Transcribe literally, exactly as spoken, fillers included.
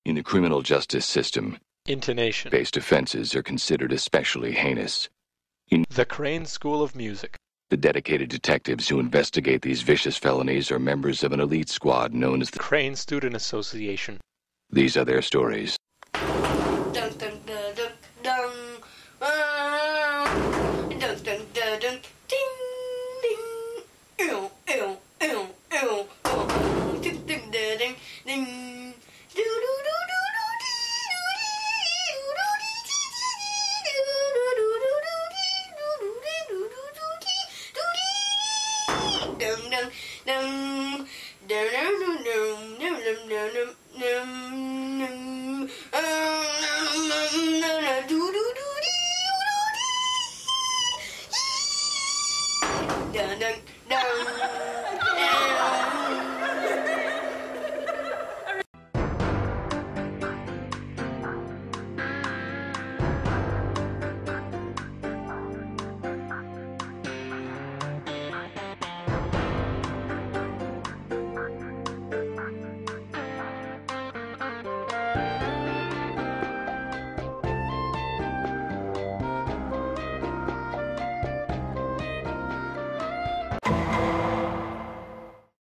In the criminal justice system, Intonation. based offenses are considered especially heinous. In The Crane School of Music. the dedicated detectives who investigate these vicious felonies are members of an elite squad known as the Crane Student Association. These are their stories. Dun, dun, dun.